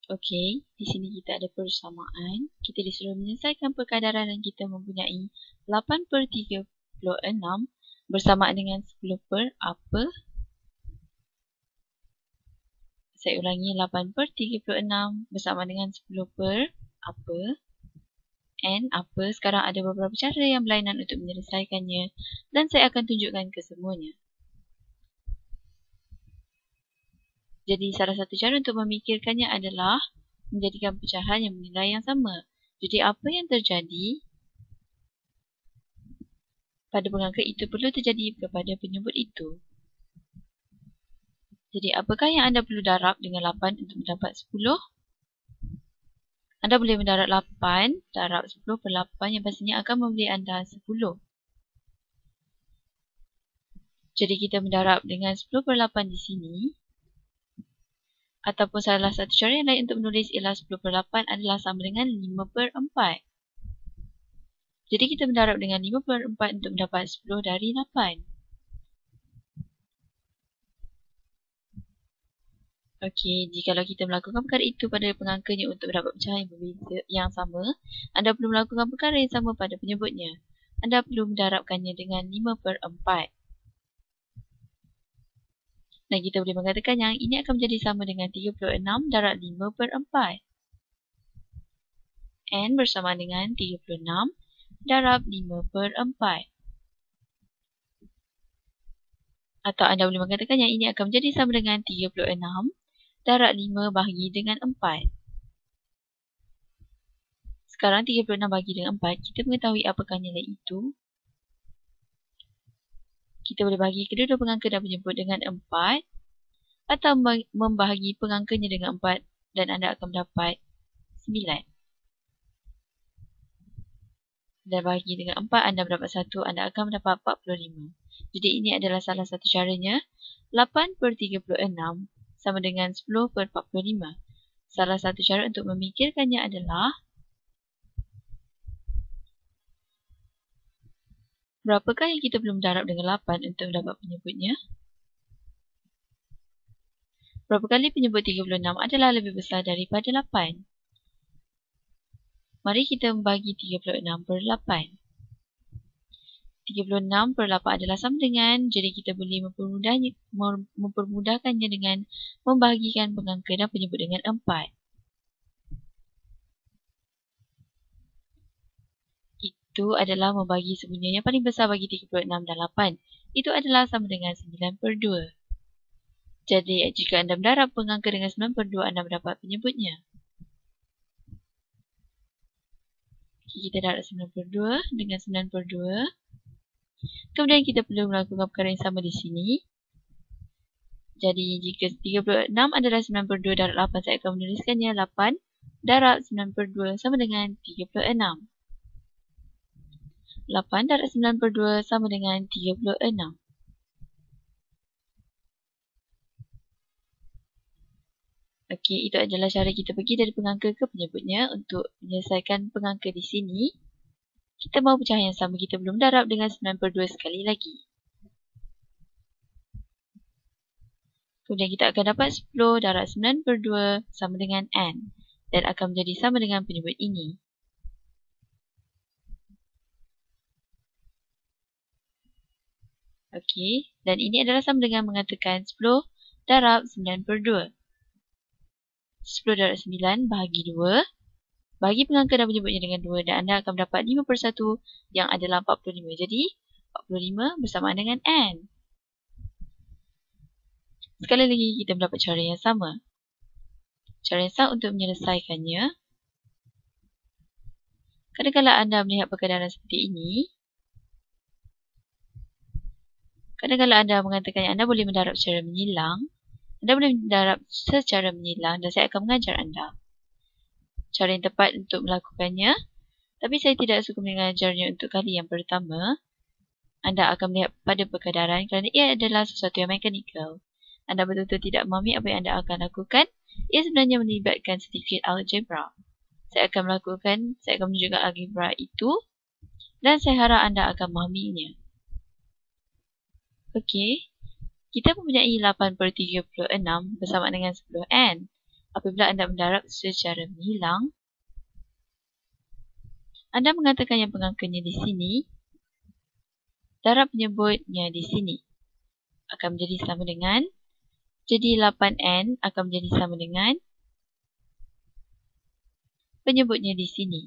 Okey, di sini kita ada persamaan. Kita disuruh menyelesaikan perkadaran dan kita mempunyai 8/36 bersamaan dengan 10 per apa? Saya ulangi, 8/36 bersamaan dengan 10 per apa? N apa? Sekarang ada beberapa cara yang berlainan untuk menyelesaikannya dan saya akan tunjukkan kesemuanya. Jadi salah satu cara untuk memikirkannya adalah menjadikan pecahan yang bernilai yang sama. Jadi apa yang terjadi pada pengangka itu perlu terjadi kepada penyebut itu. Jadi apakah yang anda perlu darab dengan 8 untuk mendapat 10? Anda boleh mendarab 8 darab 10 per 8 yang pastinya akan memberi anda 10. Jadi kita mendarab dengan 10 per 8 di sini. Ataupun salah satu cara yang lain untuk menulis ialah 10 per 8 adalah sama dengan 5 per 4. Jadi kita mendarab dengan 5 per 4 untuk mendapat 10 dari 8. Okey, jikalau kita melakukan perkara itu pada pengangkanya untuk mendapat pecahan yang berbeza yang sama, anda perlu melakukan perkara yang sama pada penyebutnya. Anda perlu mendarabkannya dengan 5 per 4. Dan kita boleh mengatakan yang ini akan menjadi sama dengan 36 darab 5 per 4. N bersama dengan 36 darab 5 per 4. Atau anda boleh mengatakan yang ini akan menjadi sama dengan 36 darab 5 bahagi dengan 4. Sekarang 36 bahagi dengan 4, kita mengetahui apakah nilai itu. Kita boleh bahagi kedua-dua pengangka dan penyebut dengan 4 atau membahagi pengangkanya dengan 4 dan anda akan mendapat 9. Dan bahagi dengan 4, anda mendapat 1, anda akan mendapat 45. Jadi ini adalah salah satu caranya. 8/36 sama dengan 10 per 45. Salah satu cara untuk memikirkannya adalah berapakah yang kita belum darab dengan 8 untuk mendapat penyebutnya? Berapa kali penyebut 36 adalah lebih besar daripada 8? Mari kita membagi 36 per 8. 36 per 8 adalah sama dengan, jadi kita boleh mempermudahkannya dengan membahagikan pengangka dan penyebut dengan 4. Itu adalah membagi semuanya. Yang paling besar bagi 36 dan 8. Itu adalah sama dengan 9 per 2. Jadi jika anda mendarab pengangka dengan 9 per 2, anda mendapat penyebutnya. Kita darab 9 per 2 dengan 9 per 2. Kemudian kita perlu melakukan perkara yang sama di sini. Jadi jika 36 adalah 9 per 2 darab 8, saya akan menuliskannya 8 darab 9 per 2 sama dengan 36. 8 darab 9 per 2 sama dengan 36. Okey, itu adalah cara kita pergi dari pengangka ke penyebutnya. Untuk menyelesaikan pengangka di sini, kita mahu pecahan yang sama, kita belum darab dengan 9 per 2 sekali lagi. Kemudian kita akan dapat 10 darab 9 per 2 sama dengan N. Dan akan menjadi sama dengan penyebut ini. Okey, dan ini adalah sama dengan mengatakan 10 darab 9 per 2. 10 darab 9 bahagi 2. Bahagi pengangka dan penyebutnya dengan 2 dan anda akan mendapat 5 per 1 yang adalah 45. Jadi 45 bersamaan dengan N. Sekali lagi kita mendapat cara yang sama. Cara yang sah untuk menyelesaikannya. Kadang-kadang anda melihat perkadaran seperti ini. Kadang-kadang anda mengatakan yang anda boleh mendarab secara menyilang. Anda boleh mendarab secara menyilang dan saya akan mengajar anda cara yang tepat untuk melakukannya. Tapi saya tidak suka mengajarnya untuk kali yang pertama. Anda akan melihat pada perkadaran kerana ia adalah sesuatu yang mekanikal. Anda betul-betul tidak memahami apa yang anda akan lakukan. Ia sebenarnya melibatkan sedikit algebra. Saya akan menunjukkan algebra itu dan saya harap anda akan memahaminya. Okey, kita mempunyai 8/36 bersama dengan 10N. apabila anda mendarat secara menyilang, anda mengatakan yang pengangkanya di sini, darab penyebutnya di sini akan menjadi sama dengan, jadi 8N akan menjadi sama dengan penyebutnya di sini.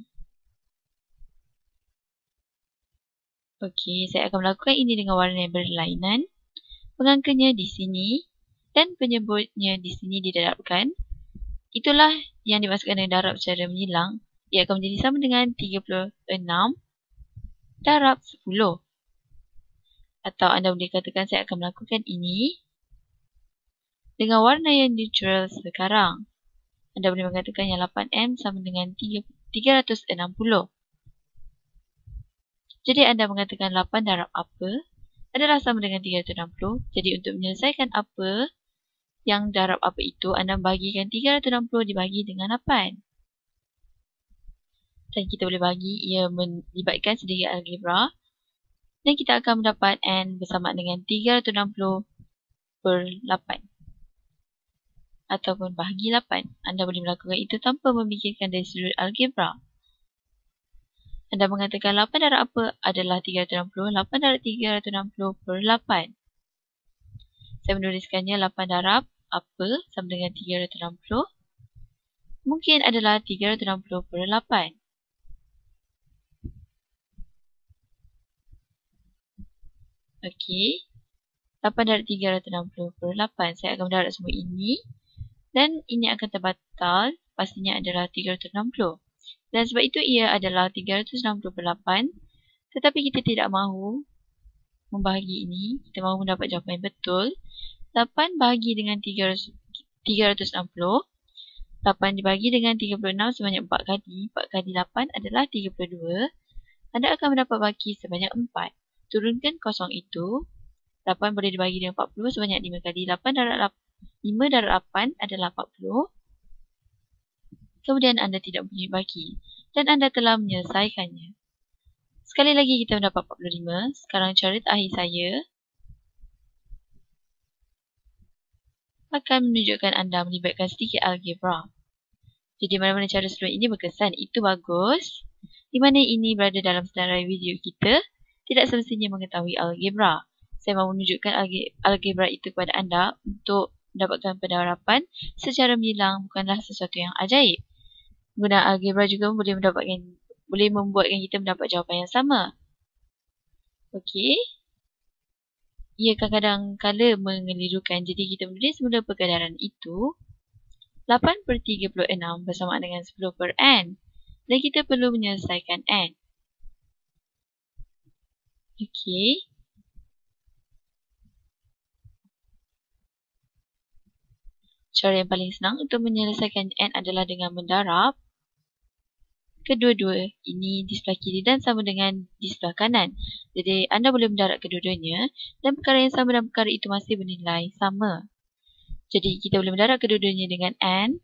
Okey, saya akan melakukan ini dengan warna yang berlainan. Pengangkanya di sini dan penyebutnya di sini didarabkan. Itulah yang dimaksudkan dengan darab secara menyilang. Ia akan menjadi sama dengan 36 darab 10. Atau anda boleh katakan saya akan melakukan ini dengan warna yang neutral sekarang. Anda boleh mengatakan yang 8M sama dengan 360. Jadi anda mengatakan 8 darab apa adalah sama dengan 360. Jadi untuk menyelesaikan apa yang darab apa itu, anda bahagikan 360 dibagi dengan 8. Dan kita boleh bagi ia melibatkan sedikit algebra. Dan kita akan mendapat N bersama dengan 360 per 8. Ataupun bahagi 8. Anda boleh melakukan itu tanpa memikirkan dari sudut algebra. Anda mengatakan 8 darab apa adalah 360. 8 darab 360 per 8. Saya menuliskannya 8 darab apa sama dengan 360. Mungkin adalah 360 per 8. Okey. 8 darab 360 per 8. Saya akan mendarat semua ini. Dan ini akan terbatal. Pastinya adalah 360. Dan sebab itu ia adalah 360 per 8. Tetapi kita tidak mahu membahagi ini. Kita mahu mendapat jawapan yang betul. 8 bahagi dengan 360. 8 dibagi dengan 36 sebanyak 4 kali. 4 kali 8 adalah 32. Anda akan mendapat baki sebanyak 4. Turunkan kosong itu. 8 boleh dibagi dengan 40 sebanyak 5 kali. 5 darab 8 adalah 40. Kemudian anda tidak mempunyai baki. Dan anda telah menyelesaikannya. Sekali lagi kita mendapat 45. Sekarang cara terakhir saya akan menunjukkan anda melibatkan sedikit algebra. Jadi mana-mana cara sebelum ini berkesan. Itu bagus. Di mana ini berada dalam senarai video kita, tidak semestinya mengetahui algebra. Saya mahu menunjukkan algebra itu kepada anda untuk mendapatkan pendarapan secara menyilang bukanlah sesuatu yang ajaib. Menggunakan algebra juga boleh membuatkan kita mendapat jawapan yang sama. Okey. Ia kadang-kadang mengelirukan. Jadi kita menulis mula pergadaran itu 8 per 36 bersamaan dengan 10 per N. Dan kita perlu menyelesaikan N. Okey. Cara yang paling senang untuk menyelesaikan N adalah dengan mendarab kedua-dua ini di sebelah kiri dan sama dengan di sebelah kanan. Jadi anda boleh mendarab kedua-duanya dan perkara yang sama dan perkara itu masih bernilai sama. Jadi kita boleh mendarab kedua-duanya dengan N.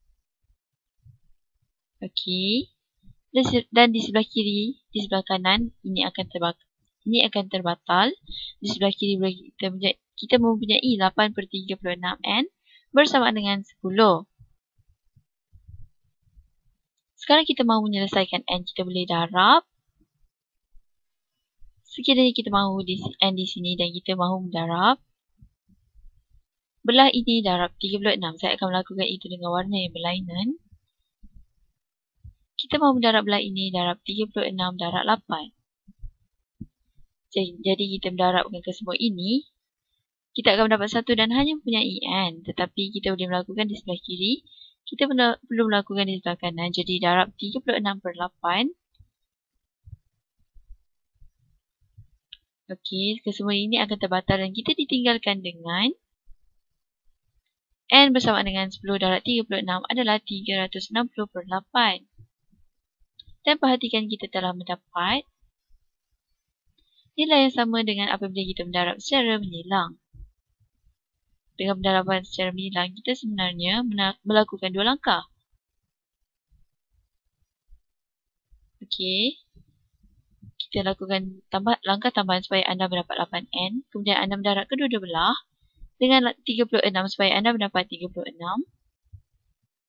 Okey. Dan di sebelah kiri, di sebelah kanan ini akan terbatal. Di sebelah kiri kita mempunyai 8 per 36 N bersamaan dengan 10. Sekarang kita mahu menyelesaikan N, kita boleh darab. Sekiranya kita mahu N di sini dan kita mahu mendarab. Belah ini darab 36. Saya akan melakukan itu dengan warna yang berlainan. Kita mahu mendarab belah ini darab 36 darab 8. Jadi kita mendarabkan ke semua ini. Kita akan mendapat 1 dan hanya mempunyai N. Tetapi kita boleh melakukan di sebelah kiri. Kita perlu melakukan di sebelah kanan. Jadi darab 36 per 8. Okey, kesemua ini akan terbatal dan kita ditinggalkan dengan N bersamaan dengan 10 darab 36 adalah 360 per 8. Dan perhatikan kita telah mendapat nilai yang sama dengan apabila kita mendarab secara menyilang. Dengan pendaraban secara menyilang, kita sebenarnya melakukan 2 langkah. Okey. Kita lakukan langkah tambahan supaya anda mendapat 8N. Kemudian anda mendarab kedua-dua belah dengan 36 supaya anda mendapat 36.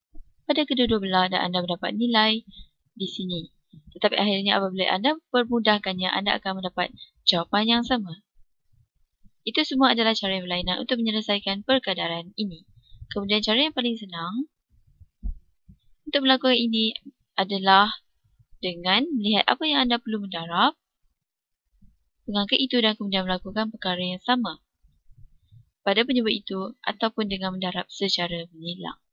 pada kedua-dua belah dan anda mendapat nilai di sini. Tetapi akhirnya apabila anda permudahkannya, anda akan mendapat jawapan yang sama. Itu semua adalah cara yang berlainan untuk menyelesaikan perkadaran ini. Kemudian cara yang paling senang untuk melakukan ini adalah dengan melihat apa yang anda perlu mendarab, mengangkat itu dan kemudian melakukan perkara yang sama pada penyebut itu ataupun dengan mendarab secara menyilang.